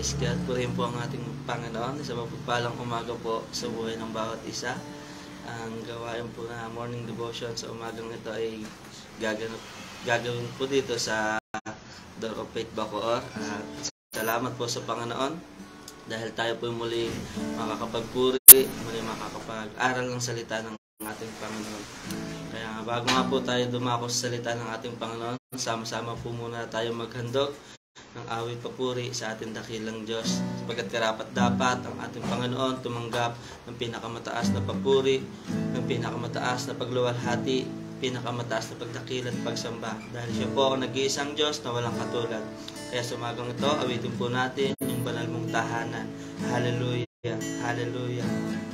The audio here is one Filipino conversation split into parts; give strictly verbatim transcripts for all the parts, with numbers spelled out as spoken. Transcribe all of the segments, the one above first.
Praise God. Purihin po ang ating Panginoon. Sa mapagpalang umaga po sa buhay ng bawat isa. Ang gawain po na morning devotion sa umagang ito ay gagawin, gagawin po dito sa Door of Faith Bacoor. At salamat po sa Panginoon dahil tayo po muli makakapagpuri, muli makakapag-aral ng salita ng ating Panginoon. Kaya bago nga po tayo dumako sa salita ng ating Panginoon, sama-sama po muna tayo maghandog ng awit papuri sa ating dakilang Diyos, sapagkat karapat dapat ang ating Panginoon tumanggap ng pinakamataas na papuri, ng pinakamataas na pagluwalhati, pinakamataas na pagdakil at pagsamba, dahil siya po ang nag-iisang Diyos na walang katulad. Kaya sa umagang ito, awitin po natin yung banal mong tahanan. Hallelujah, hallelujah.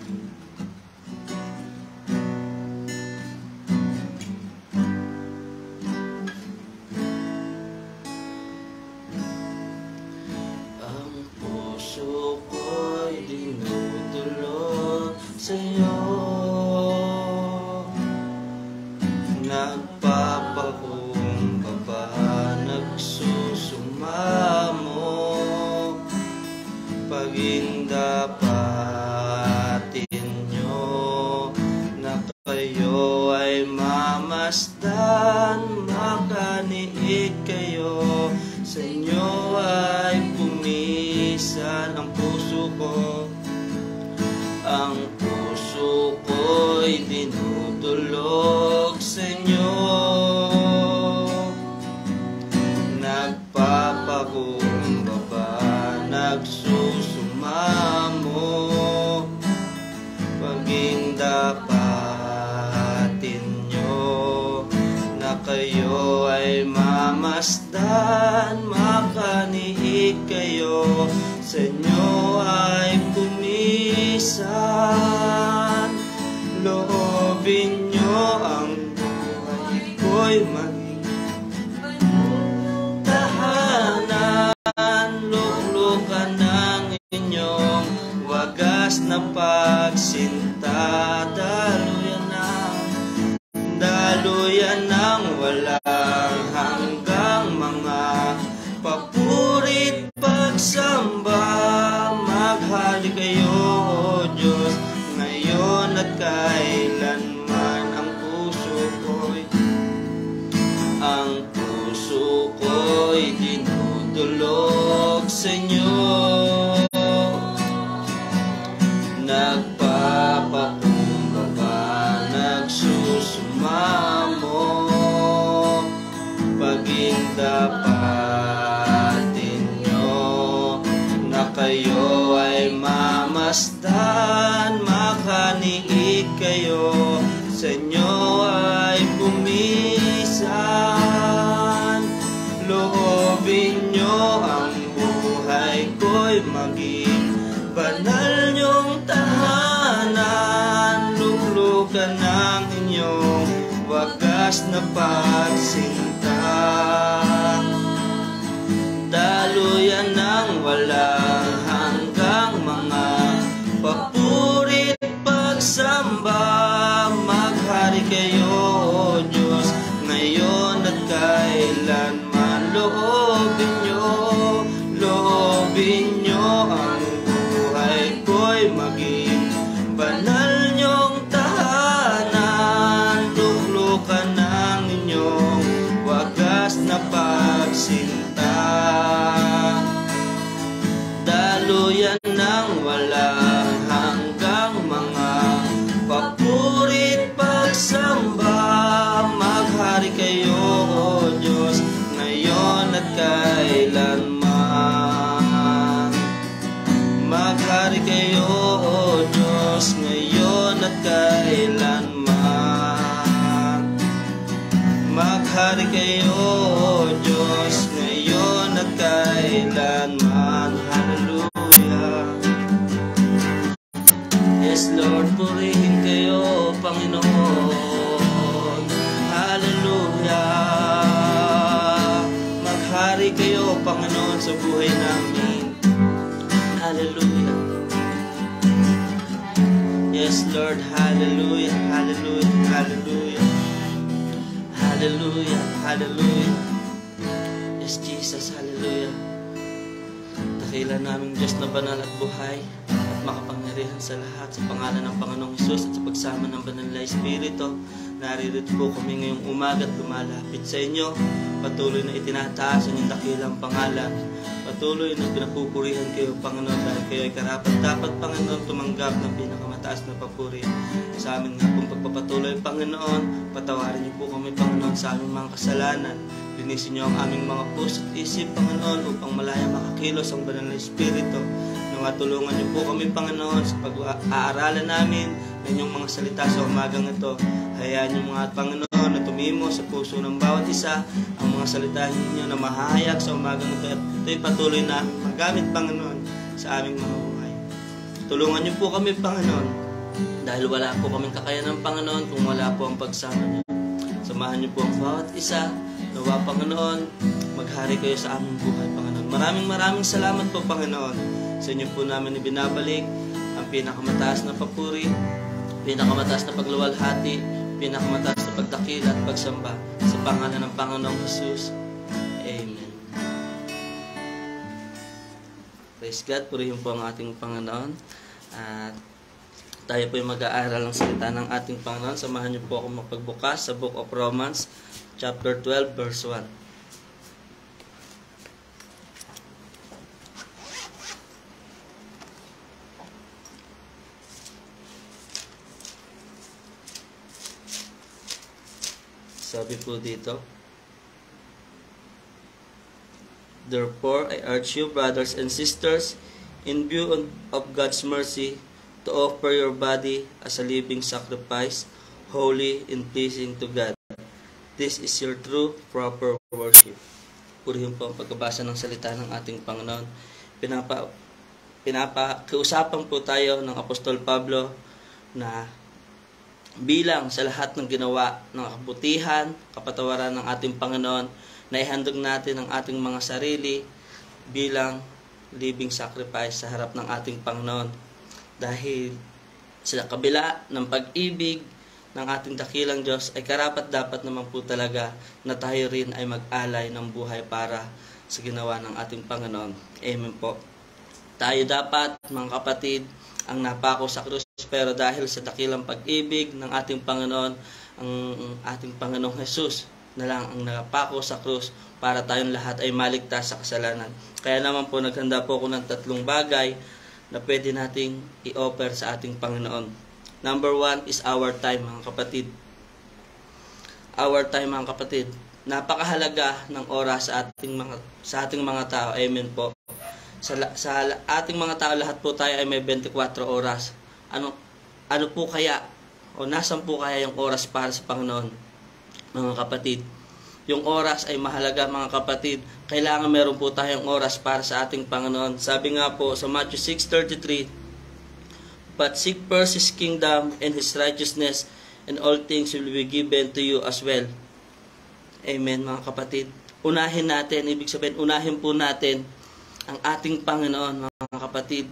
Nagpapakumbaba, nagsusumamo, pagindapatin nyo na kayo ay mamasdan, makaniig kayo, sa inyo ay pumisan ang puso ko. Ang puso ko'y dinudulog sa inyo, nagpapakumbaba, nagsusumamo, pagindapatin nyo na kayo ay mamasdan, makaniig kayo, sa inyo ay pumisan. Loobin nyo ang buhay ko'y maging tahanan, luklukan ng inyong wagas na pagsinta, daluyan ng daluyan ng walang hanggang mga papurit pagsamba. Maghari kayo, O Diyos, ngayon at kailanman. Ang puso ko'y ang puso ko'y dinudulog sa inyo, nagpapakumbaba, nagsusumamo, pagindapatin nyo na kayo ay mamasdan, makaniig kayo, sa inyo ay pumisan. Loobin nyo ang buhay ko'y maging banal nyong tahanan, luklukan ng inyong wagas na pagsinta, daluyan ng walang hanggang mga papurit pagsamba. Maghari kayo, O Diyos, ngayon at kailanman. Loobin nyo, loobin nyo ang buhay ko'y maging banal nyong tahanan, luklukan ng inyong wagas na pagsinta, daluyan ng walang hanggang mga papurit pagsamba. Maghari kayo, O Diyos, ngayon at kailanman. Maghari kayo, O Diyos, ngayon at kailanman. Maghari kayo, O Diyos, ngayon at kailanman. Hallelujah. Yes, Lord, purihin kayo, Panginoon. Hallelujah. Maghari kayo, Panginoon, sa buhay namin. Hallelujah. Yes, Lord, hallelujah, hallelujah, hallelujah. Hallelujah, hallelujah. Yes, Jesus, hallelujah. Dakila naming Diyos na banal at buhay at makapangyarihan sa lahat, sa pangalan ng Panginoong Hesus at sa pagsama ng Banal na Espiritu, naririto po kami ngayong umaga at lumalapit sa inyo. Patuloy na itinataas ang inyong dakilang pangalan. Patuloy na pinapupurihan kayo, Panginoon, dahil kayo ay karapat-dapat, Panginoon, tumanggap ng pinakamataas na papuri. Sa amin nga pong pagpapatuloy, Panginoon, patawarin niyo po kami, Panginoon, sa aming mga kasalanan. Linisin niyo ang aming mga puso at isip, Panginoon, upang malaya makakilos ang Banal na Espiritu. Nawa tulungan niyo po kami, Panginoon, sa pag-aaralan namin ng inyong mga salita sa umagang ito. Hayaan niyo mga Panginoon na tumimo sa puso ng bawat isa ang mga salita ninyo na mahahayag sa umagang ito, at ito'y patuloy na magamit, Panginoon, sa aming mga buhay. Tulungan niyo po kami, Panginoon, dahil wala po kaming kakayanan, Panginoon, kung wala po ang pagsama niyo. Samahan niyo po ang bawat isa. Nawa, Panginoon, maghari kayo sa aming buhay, Panginoon. Maraming maraming salamat po, Panginoon. Sa inyo po namin ibinabalik ang pinakamataas na papuri, pinakamataas na pagluwalhati, pinakamataas na pagdakil at pagsamba sa pangalan ng Panginoong Hesus. Amen. Praise God, purihin po ang ating Panginoon. At tayo po ay mag-aaral ng salita ng ating Panginoon. Samahan niyo po ako mapagbukas sa Book of Romans, chapter twelve, verse one. Sabi po dito, therefore, I urge you, brothers and sisters, in view of God's mercy, to offer your body as a living sacrifice, holy and pleasing to God. This is your true, proper worship. Purihin po ang pagkabasa ng salita ng ating Panginoon. Pinapa, pinapa, kiusapan po tayo ng Apostol Pablo na bilang sa lahat ng ginawa ng kabutihan, kapatawaran ng ating Panginoon, na ihandog natin ang ating mga sarili bilang living sacrifice sa harap ng ating Panginoon. Dahil sa kabila ng pag-ibig ng ating dakilang Diyos, ay karapat dapat naman po talaga na tayo rin ay mag-alay ng buhay para sa ginawa ng ating Panginoon. Amen po. Tayo dapat, mga kapatid, ang napako sa krus, pero dahil sa dakilang pag-ibig ng ating Panginoon, ang ating Panginoong Hesus na lang ang napako sa krus para tayong lahat ay maligtas sa kasalanan. Kaya naman po naghanda po ako ng tatlong bagay na pwede nating i-offer sa ating Panginoon. Number one is our time, mga kapatid. Our time, mga kapatid. Napakahalaga ng oras sa ating mga sa ating mga tao. Amen po. Sa, sa ating mga tao, lahat po tayo ay may twenty-four oras. Ano ano po kaya o nasan po kaya yung oras para sa Panginoon, mga kapatid? Yung oras ay mahalaga, mga kapatid. Kailangan meron po tayong oras para sa ating Panginoon. Sabi nga po sa Matthew six thirty-three, but seek first His kingdom and His righteousness, and all things will be given to you as well. Amen, mga kapatid. Unahin natin, ibig sabihin, unahin po natin ang ating Panginoon, mga kapatid.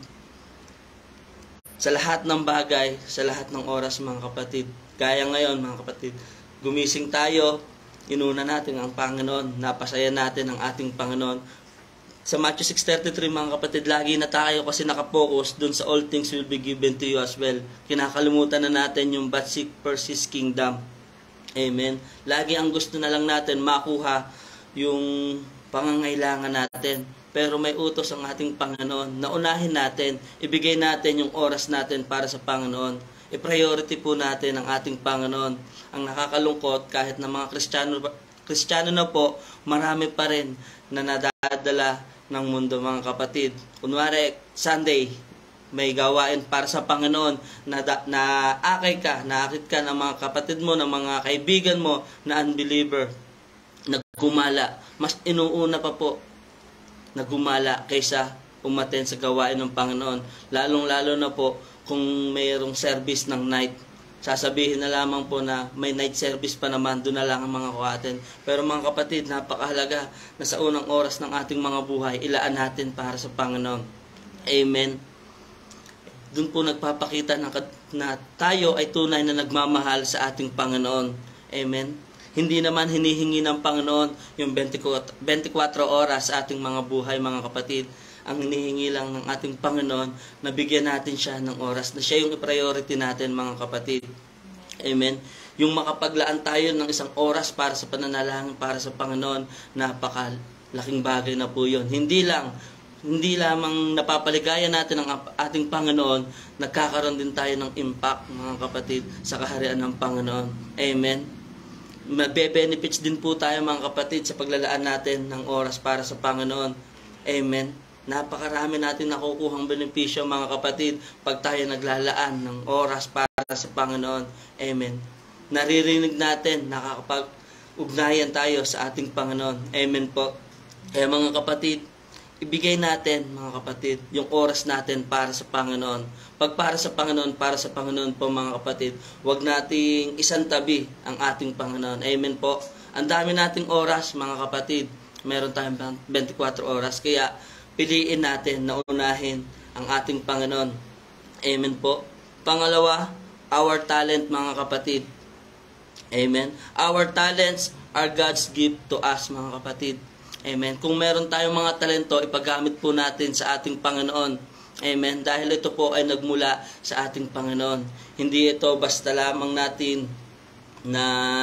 Sa lahat ng bagay, sa lahat ng oras, mga kapatid. Gaya ngayon, mga kapatid, gumising tayo, inuna natin ang Panginoon, napasaya natin ang ating Panginoon. Sa Matthew six thirty-three, mga kapatid, lagi na tayo kasi nakapokus dun sa all things will be given to you as well. Kinakalimutan na natin yung but seek first His kingdom. Amen. Lagi ang gusto na lang natin makuha yung pangangailangan natin. Pero may utos ang ating Panginoon na unahin natin, ibigay natin yung oras natin para sa Panginoon. I-priority po natin ang ating Panginoon. Ang nakakalungkot, kahit na mga Kristiyano, Kristiyano na po, marami pa rin na nadadala ng mundo, mga kapatid. Kunwari, Sunday, may gawain para sa Panginoon, na, na akay ka, naakit ka ng mga kapatid mo, ng mga kaibigan mo na unbeliever, nagkumala. Mas inuuna pa po nagumala kaysa umaten sa gawain ng Panginoon. Lalong-lalo na po kung mayroong service ng night. Sasabihin na lamang po na may night service pa naman, doon na lang ang mga kuhatin. Pero mga kapatid, napakahalaga na sa unang oras ng ating mga buhay, ilaan natin para sa Panginoon. Amen. Doon po nagpapakita na, na tayo ay tunay na nagmamahal sa ating Panginoon. Amen. Hindi naman hinihingi ng Panginoon yung twenty-four oras sa ating mga buhay, mga kapatid. Ang hinihingi lang ng ating Panginoon na bigyan natin siya ng oras, na siya yung priority natin mga kapatid. Amen. Yung makapaglaan tayo ng isang oras para sa pananalangin, para sa Panginoon, napakalaking bagay na po yun. Hindi lang, hindi lamang napapaligaya natin ang ating Panginoon, nagkakaroon din tayo ng impact, mga kapatid, sa kaharian ng Panginoon. Amen. Mabe-benefits din po tayo, mga kapatid, sa paglalaan natin ng oras para sa Panginoon. Amen. Napakarami natin nakukuhang benepisyo, mga kapatid, pag tayo naglalaan ng oras para sa Panginoon. Amen. Naririnig natin, nakakapag-ugnayan tayo sa ating Panginoon. Amen po. Kaya mga kapatid, ibigay natin, mga kapatid, yung oras natin para sa Panginoon. Pag para sa Panginoon, para sa Panginoon po, mga kapatid, huwag nating isantabi ang ating Panginoon. Amen po. Ang dami nating oras, mga kapatid. Meron tayong twenty-four oras. Kaya piliin natin na unahin ang ating Panginoon. Amen po. Pangalawa, our talent, mga kapatid. Amen. Our talents are God's gift to us, mga kapatid. Amen. Kung meron tayong mga talento, ipagamit po natin sa ating Panginoon. Amen. Dahil ito po ay nagmula sa ating Panginoon. Hindi ito basta lamang natin na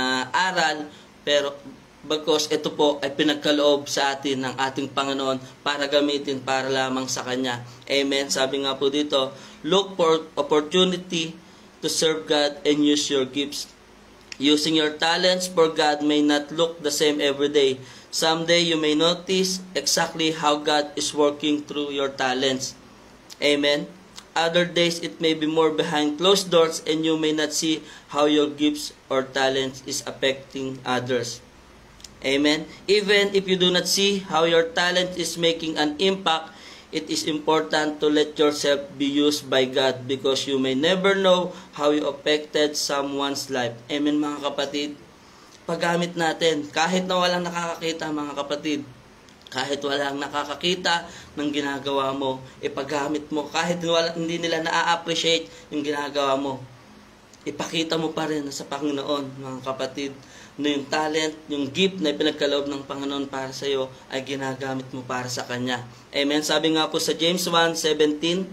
aral, pero bagkos ito po ay pinagkaloob sa atin ng ating Panginoon para gamitin para lamang sa Kanya. Amen. Sabi nga po dito, look for opportunity to serve God and use your gifts. Using your talents for God may not look the same every day. Someday you may notice exactly how God is working through your talents. Amen. Other days it may be more behind closed doors and you may not see how your gifts or talents is affecting others. Amen. Even if you do not see how your talent is making an impact, it is important to let yourself be used by God because you may never know how you affected someone's life. Amen, mga kapatid. Paggamit natin, kahit na walang nakakakita, mga kapatid, kahit walang nakakakita ng ginagawa mo, ipaggamit mo. Kahit wala, hindi nila na-appreciate yung ginagawa mo, ipakita mo pa rin sa Panginoon, mga kapatid, na yung talent, yung gift na pinagkaloob ng Panginoon para sa iyo ay ginagamit mo para sa Kanya. Amen. Sabi nga po sa James one seventeen,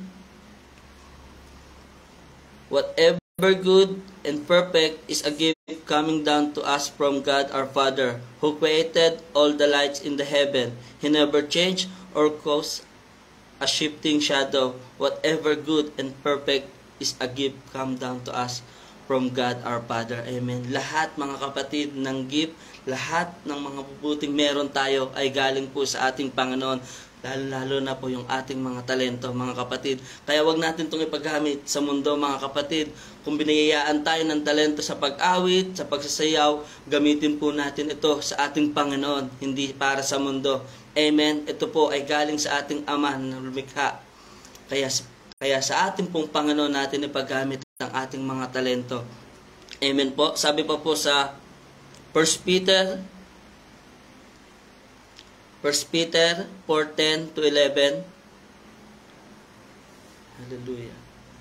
whatever good and perfect is a gift coming down to us from God our Father, who created all the lights in the heaven. He never changed or caused a shifting shadow. Whatever good and perfect is a gift come down to us from God our Father. Amen. Lahat, mga kapatid, ng gift, lahat ng mga bubuting meron tayo ay galing po sa ating Panginoon. Lalo-lalo na po yung ating mga talento, mga kapatid. Kaya wag natin itong ipagamit sa mundo, mga kapatid. Kung biniyayaan tayo ng talento sa pag-awit, sa pagsasayaw, gamitin po natin ito sa ating Panginoon, hindi para sa mundo. Amen. Ito po ay galing sa ating Ama na lumikha. Kaya, kaya sa ating pong Panginoon natin ipagamit ang ating mga talento. Amen po. Sabi pa po sa First Peter First Peter four ten to eleven. Hallelujah.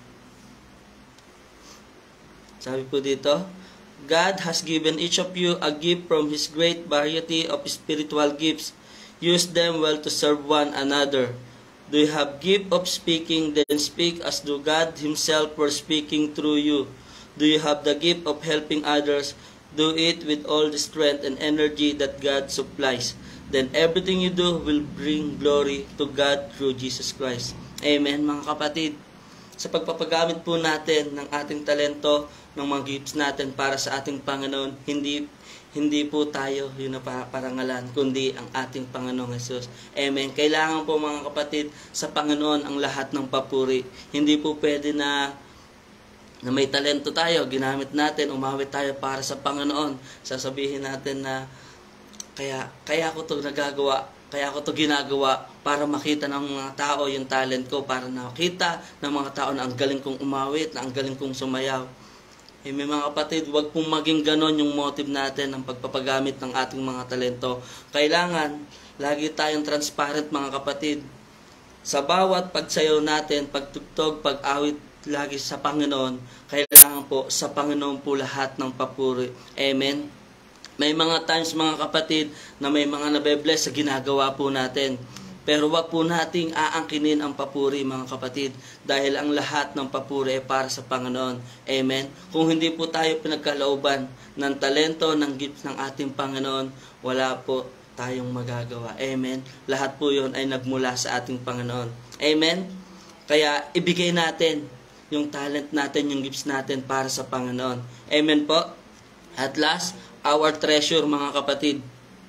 Sabi po dito, God has given each of you a gift from His great variety of spiritual gifts. Use them well to serve one another. Do you have gift of speaking? Then speak as though God Himself were speaking through you. Do you have the gift of helping others? Do it with all the strength and energy that God supplies. Then everything you do will bring glory to God through Jesus Christ. Amen, mga kapatid. Sa pagpapagamit po natin ng ating talento, ng mga gifts natin para sa ating Panginoon, hindi Hindi po tayo yung napaparangalan, kundi ang ating Panginoong Jesus. Amen. Kailangan po, mga kapatid, sa Panginoon ang lahat ng papuri. Hindi po pwede na, na may talento tayo, ginamit natin, umawit tayo para sa Panginoon. Sasabihin natin na, kaya, kaya ko ito nagagawa, kaya ko ito ginagawa para makita ng mga tao yung talent ko, para nakita ng mga tao na ang galing kong umawit, na ang galing kong sumayaw. Eh, may mga kapatid, huwag pong maging ganon yung motive natin ng pagpapagamit ng ating mga talento. Kailangan, lagi tayong transparent, mga kapatid. Sa bawat pagsayaw natin, pagtugtog, pag-awit, lagi sa Panginoon, kailangan po sa Panginoon po lahat ng papuri. Amen. May mga times, mga kapatid, na may mga nabe-bless sa ginagawa po natin. Pero wag po nating aangkinin ang papuri, mga kapatid, dahil ang lahat ng papuri ay para sa Panginoon. Amen? Kung hindi po tayo pinagkalooban ng talento, ng gifts ng ating Panginoon, wala po tayong magagawa. Amen? Lahat po yun ay nagmula sa ating Panginoon. Amen? Kaya ibigay natin yung talent natin, yung gifts natin para sa Panginoon. Amen po? At last, our treasure, mga kapatid.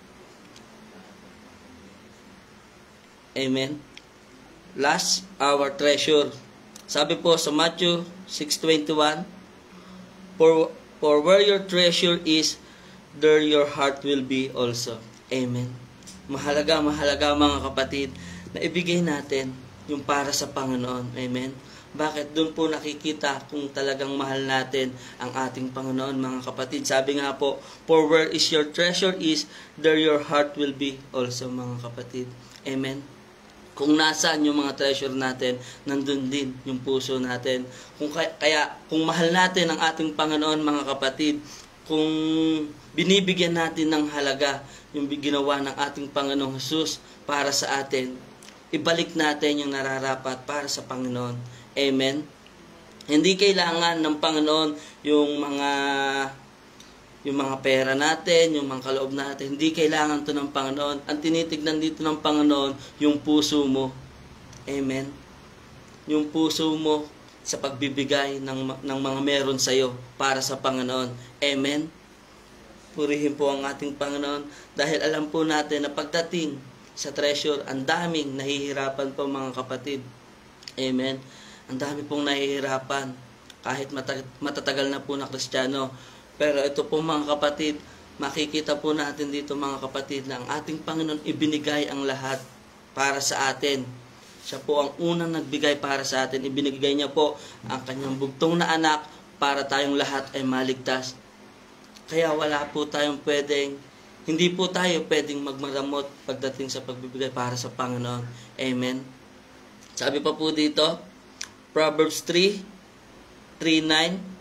Amen. Last, our treasure. Sabi po sa Matthew six twenty-one, For, for where your treasure is, there your heart will be also. Amen. Mahalaga, mahalaga mga kapatid, na ibigay natin yung para sa Panginoon. Amen. Bakit? Doon po nakikita kung talagang mahal natin ang ating Panginoon, mga kapatid. Sabi nga po, for where is your treasure is, there your heart will be also, mga kapatid. Amen. Kung nasaan yung mga treasure natin, nandun din yung puso natin. Kung kaya, kaya kung mahal natin ang ating Panginoon, mga kapatid, kung binibigyan natin ng halaga yung ginawa ng ating Panginoong Jesus para sa atin, ibalik natin yung nararapat para sa Panginoon. Amen? Hindi kailangan ng Panginoon yung mga yung mga pera natin, yung mga kaloob natin. Hindi kailangan to ng Panginoon. Ang tinitignan dito ng Panginoon, yung puso mo. Amen? Yung puso mo sa pagbibigay ng, ng mga meron sa iyo para sa Panginoon. Amen? Purihin po ang ating Panginoon dahil alam po natin na pagdating sa treasure, ang daming nahihirapan po, mga kapatid. Amen? Ang dami pong nahihirapan kahit matatagal na po na Kristiyano. Pero ito po, mga kapatid, makikita po natin dito, mga kapatid, na ang ating Panginoon ibinigay ang lahat para sa atin. Siya po ang unang nagbigay para sa atin. Ibinigay niya po ang kanyang bugtong na anak para tayong lahat ay maligtas. Kaya wala po tayong pwedeng, hindi po tayo pwedeng magmaramot pagdating sa pagbibigay para sa Panginoon. Amen? Sabi pa po dito, Proverbs three, three nine,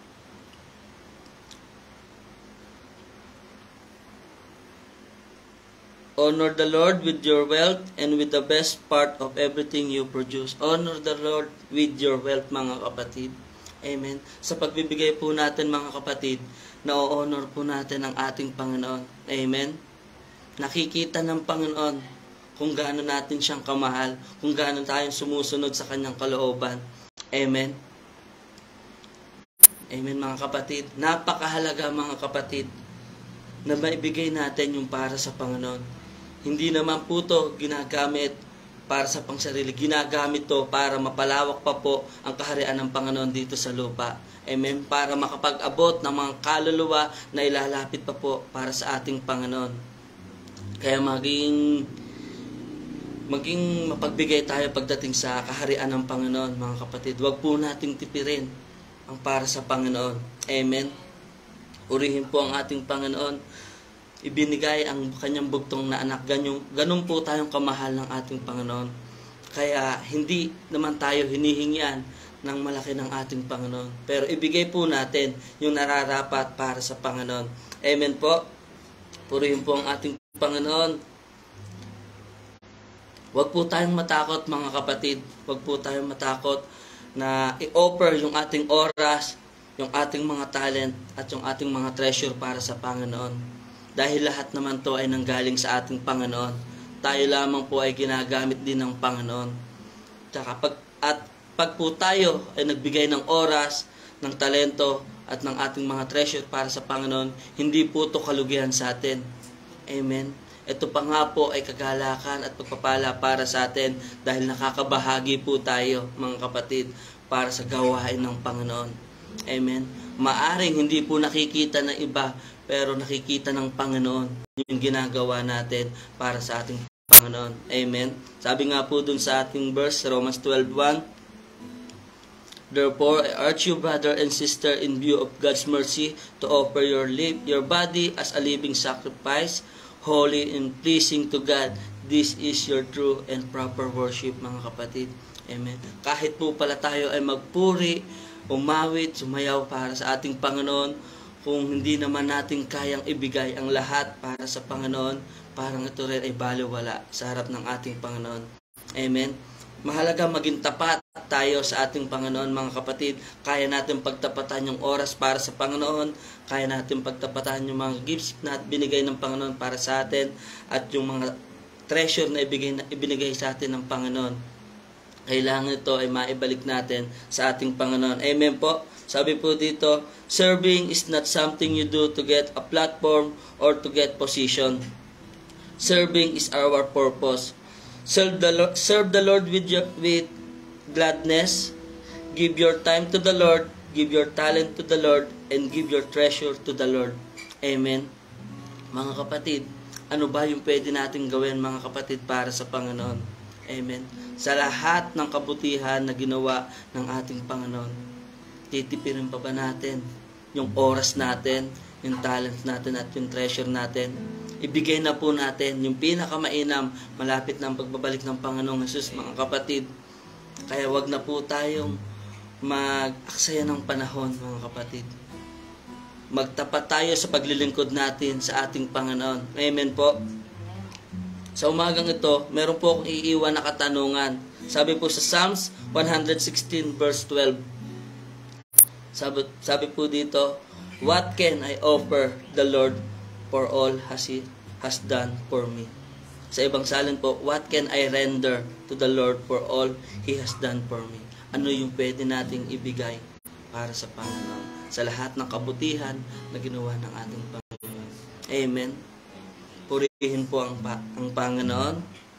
Honor the Lord with your wealth and with the best part of everything you produce. Honor the Lord with your wealth, mga kapatid. Amen. Sa pagbibigay po natin, mga kapatid, na-honor po natin ang ating Panginoon. Amen. Nakikita ng Panginoon kung gaano natin siyang kamahal, kung gaano tayong sumusunod sa kanyang kalooban. Amen. Amen, mga kapatid. Napakahalaga, mga kapatid, na maibigay natin yung para sa Panginoon. Hindi naman po ito ginagamit para sa pangsarili. Ginagamit to para mapalawak pa po ang kaharian ng Panginoon dito sa lupa. Amen. Para makapag-abot ng mga kaluluwa na ilalapit pa po para sa ating Panginoon. Kaya maging maging mapagbigay tayo pagdating sa kaharian ng Panginoon, mga kapatid. Huwag po nating tipirin ang para sa Panginoon. Amen. Urihin po ang ating Panginoon. Ibinigay ang kanyang bugtong na anak. Ganun, ganun po tayong kamahal ng ating Panginoon. Kaya hindi naman tayo hinihingian ng malaki ng ating Panginoon. Pero ibigay po natin yung nararapat para sa Panginoon. Amen po. Purihin po ang ating Panginoon. Huwag po tayong matakot, mga kapatid. Huwag po tayong matakot na i-offer yung ating oras, yung ating mga talent, at yung ating mga treasure para sa Panginoon. Dahil lahat naman to ay nanggaling sa ating Panginoon. Tayo lamang po ay ginagamit din ng Panginoon. Tsaka pag, at pag po tayo ay nagbigay ng oras, ng talento, at ng ating mga treasure para sa Panginoon, hindi po to kalugihan sa atin. Amen. Ito pa nga po ay kagalakan at pagpapala para sa atin dahil nakakabahagi po tayo, mga kapatid, para sa gawain ng Panginoon. Amen. Maaring hindi po nakikita ng iba, pero nakikita ng Panginoon yung ginagawa natin para sa ating Panginoon. Amen. Sabi nga po dun sa ating verse, Romans twelve one, Therefore, I urge you, brother and sister, in view of God's mercy, to offer your life, your body as a living sacrifice, holy and pleasing to God. This is your true and proper worship, mga kapatid. Amen. Kahit po pala tayo ay magpuri, umawit, sumayaw para sa ating Panginoon, kung hindi naman natin kayang ibigay ang lahat para sa Panginoon, parang ito rin ay baliwala sa harap ng ating Panginoon. Amen? Mahalaga maging tapat tayo sa ating Panginoon, mga kapatid. Kaya natin pagtapatan yung oras para sa Panginoon. Kaya natin pagtapatan yung mga gifts na binigay ng Panginoon para sa atin. At yung mga treasure na ibigay, na ibinigay sa atin ng Panginoon. Kailangan ito ay maibalik natin sa ating Panginoon. Amen po? Sabi po dito, serving is not something you do to get a platform or to get position. Serving is our purpose. Serve the Lord, serve the Lord with your, with gladness. Give your time to the Lord, give your talent to the Lord, and give your treasure to the Lord. Amen. Mga kapatid, ano ba yung pwede nating gawin, mga kapatid, para sa Panginoon? Amen. Sa lahat ng kabutihan na ginawa ng ating Panginoon, titipirin pa ba natin yung oras natin, yung talent natin at yung treasure natin? Ibigay na po natin yung pinakamainam, malapit na ang pagbabalik ng Panginoong Hesus, mga kapatid. Kaya wag na po tayong mag-aksaya ng panahon, mga kapatid. Magtapat tayo sa paglilingkod natin sa ating Panginoon. Amen po. Sa umagang ito, meron po akong iiwan na katanungan. Sabi po sa Psalms one sixteen verse twelve. Sabi, sabi po dito, what can I offer the Lord for all has He has done for me? Sa ibang salin po, what can I render to the Lord for all He has done for me? Ano yung pwede nating ibigay para sa Panginoon? Sa lahat ng kabutihan na ginawa ng ating Panginoon. Amen. Purihin po ang, ang Panginoon.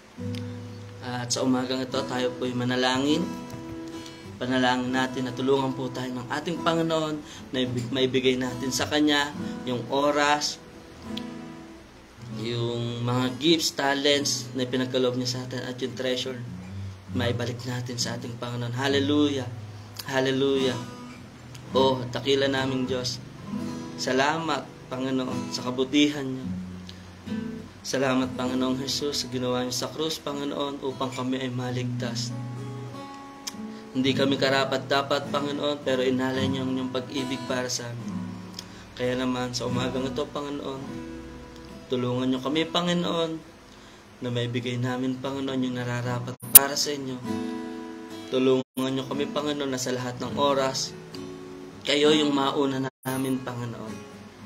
At sa umagang ito, tayo po'y manalangin. Panalangin natin na tulungan po tayo ng ating Panginoon na maibigay natin sa Kanya yung oras, yung mga gifts, talents na pinagkaloob niya sa atin at yung treasure, maibalik natin sa ating Panginoon. Hallelujah! Hallelujah! Oh, takila naming Diyos. Salamat, Panginoon, sa kabutihan niyo. Salamat, Panginoong Hesus, sa ginawa niyo sa krus, Panginoon, upang kami ay maligtas. Hindi kami karapat-dapat, Panginoon, pero inalay niyo ang inyong pag-ibig para sa amin. Kaya naman, sa umagang ito, Panginoon, tulungan niyo kami, Panginoon, na maibigay namin, Panginoon, yung nararapat para sa inyo. Tulungan niyo kami, Panginoon, na sa lahat ng oras, kayo yung mauna namin, Panginoon.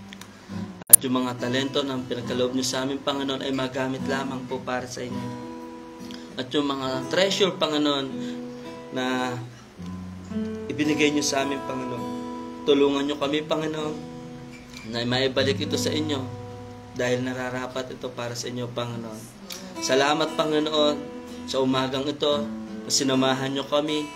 At yung mga talento na pinagkaloob niyo sa amin, Panginoon, ay magamit lamang po para sa inyo. At yung mga treasure, Panginoon, na ibinigay niyo sa amin, Panginoon, tulungan niyo kami, Panginoon, na maibalik ito sa inyo dahil nararapat ito para sa inyo, Panginoon. Salamat, Panginoon, sa umagang ito na sinamahan niyo kami,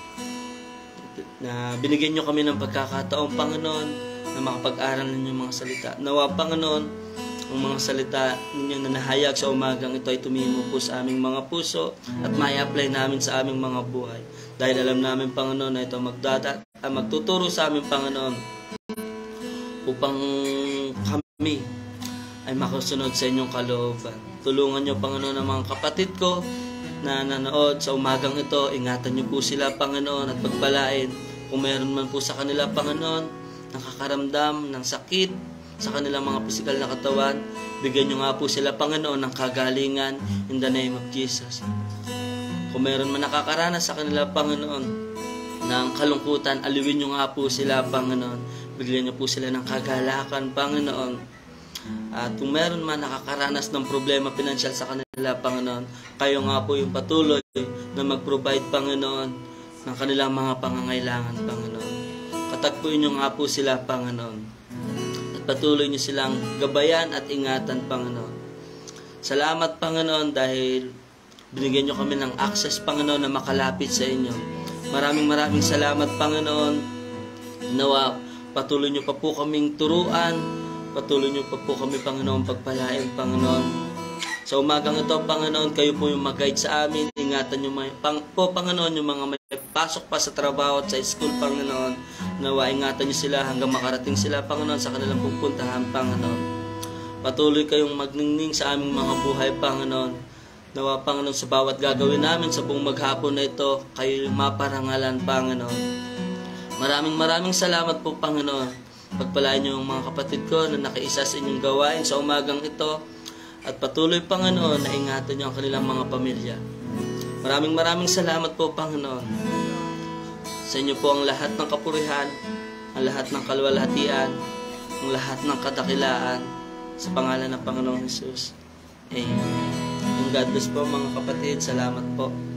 na binigyan niyo kami ng pagkakataong, Panginoon, na makapag-aral ninyo mga salita. Nawa, Panginoon, ang mga salita ninyo na nahayag sa umagang ito ay tumimo po sa aming mga puso at mai-apply namin sa aming mga buhay. Dahil alam namin, Panginoon, na ito magdada, ah, magtuturo sa aming, Panginoon, upang kami ay makasunod sa inyong kalooban. Tulungan niyo, Panginoon, ang mga kapatid ko na nanood sa umagang ito. Ingatan niyo po sila, Panginoon, at pagpalain. Kung meron man po sa kanila, Panginoon, nakakaramdam ng sakit sa kanilang mga pisikal na katawan, bigyan niyo nga po sila, Panginoon, ng kagalingan in the name of Jesus. Kung meron man nakakaranas sa kanila, Panginoon, ng kalungkutan, aliwin niyo nga po sila, Panginoon. Bigyan niyo po sila ng kagalakan, Panginoon. At kung meron man nakakaranas ng problema pinansyal sa kanila, Panginoon, kayo nga po yung patuloy na mag-provide, Panginoon, ng kanilang mga pangangailangan, Panginoon. Katagpuin niyo nga po sila, Panginoon. At patuloy niyo silang gabayan at ingatan, Panginoon. Salamat, Panginoon, dahil binigyan niyo kami ng access, Panginoon, na makalapit sa inyo. Maraming maraming salamat, Panginoon. Nawa, patuloy niyo pa po kaming turuan. Patuloy niyo pa po kami, Panginoon, pagpalain, Panginoon. Sa umagang ito, Panginoon, kayo po yung mag-guide sa amin. Ingatan niyo pang, po, Panginoon, yung mga may pasok pa sa trabaho at sa school, Panginoon. Nawa, ingatan niyo sila hanggang makarating sila, Panginoon, sa kanilang pupuntahan, Panginoon. Patuloy kayong magningning sa aming mga buhay, Panginoon. Nawa, Panginoon, sa bawat gagawin namin sa buong maghapon na ito, kayo yung maparangalan, Panginoon. Maraming maraming salamat po, Panginoon, Pagpalain niyo ang mga kapatid ko na nakiisa sa inyong gawain sa umagang ito. At patuloy, Panginoon, na ingatan niyo ang kanilang mga pamilya. Maraming maraming salamat po, Panginoon. Sa inyo po ang lahat ng kapurihan, ang lahat ng kaluwalhatian, ang lahat ng kadakilaan, sa pangalan ng Panginoong Hesus. Amen. And God bless po mga kapatid. Salamat po.